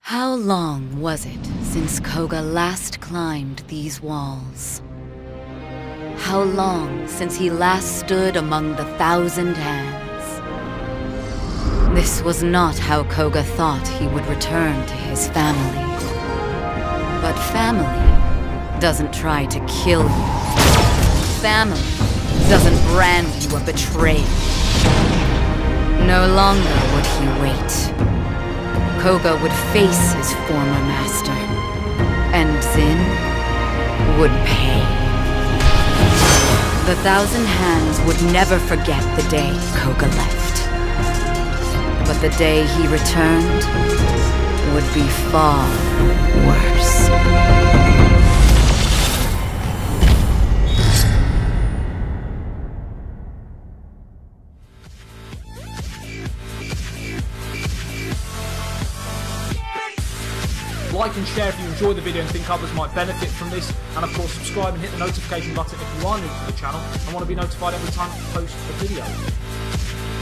How long was it since Koga last climbed these walls? How long since he last stood among the Thousand Hands? This was not how Koga thought he would return to his family. But family doesn't try to kill you. Family doesn't brand you a betrayer. No longer would he wait. Koga would face his former master, and Zin would pay. The Thousand Hands would never forget the day Koga left. But the day he returned would be far worse. Like and share if you enjoy the video and think others might benefit from this, and of course subscribe and hit the notification button if you are new to the channel and want to be notified every time I post a video.